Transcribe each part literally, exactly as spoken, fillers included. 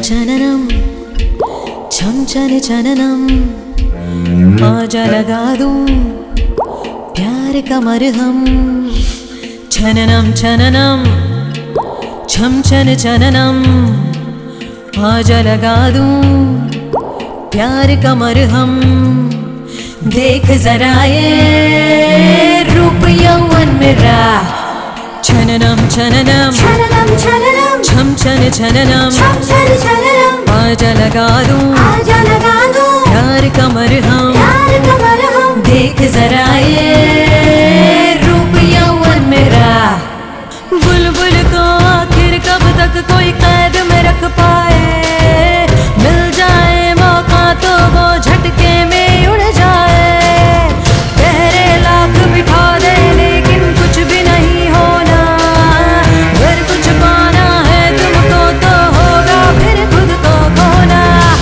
छननम छम छन छननम आजा लगा दूं प्यार का मरहम। छननम छननम छम छन छननम आजा लगा दूं प्यार का मरहम। देख जरा ये रूप यौवन मेरा। छननम छननम छननम छननम छम छन छननम छम छन छननम आजा लगा दूं आजा लगा दूं प्यार का मरहम। प्यार का मरहम। देख जरा ये रूप यौवन मेरा। बुलबुल को आखिर कब तक कोई कैद में रख पाए। मिल जाए मौका तो वो झटके में उड़ जाए। पहरे लाख बिठा दे लेकिन कुछ भी नहीं होना। अगर कुछ पाना है तुमको तो होगा फिर खुद को खोना।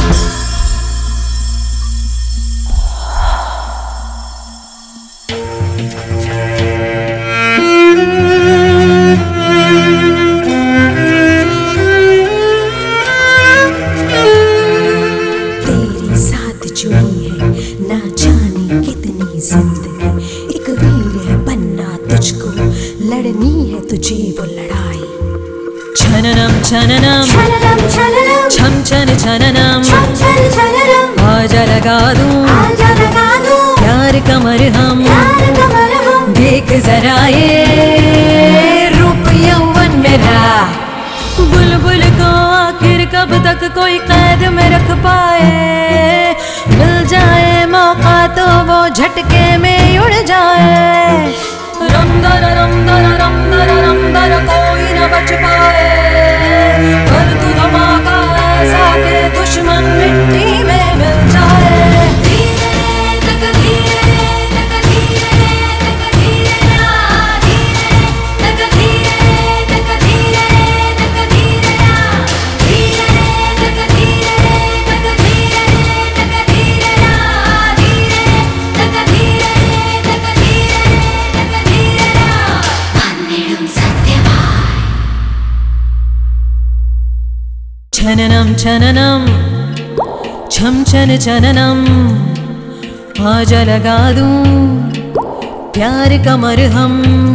तेरे साथ जुड़ी है ना जाने कितनी जिंदगी। एक वीर है बनना तुझको, लड़नी है तुझे वो लड़ाई। छननम छननम छननम छननम छम छन छननम छम छन छननम आजा लगा दूं आजा लगा दूं प्यार का मरहम। प्यार का मरहम। देख जरा ये रूप यौवन मेरा। बुलबुल को आखिर कब तक कोई कैद में रख पाए। मिल जाए मौका तो वो झटके में उड़ जाए। रम दर रम दर रम दर रम दर कोई न बच पाए। कर तू धमाका ऐसा के दुश्मन मिट्टी में मिल जाए। छननम छननम छम छन छननम आजा लगा दूं प्यार का मरहम।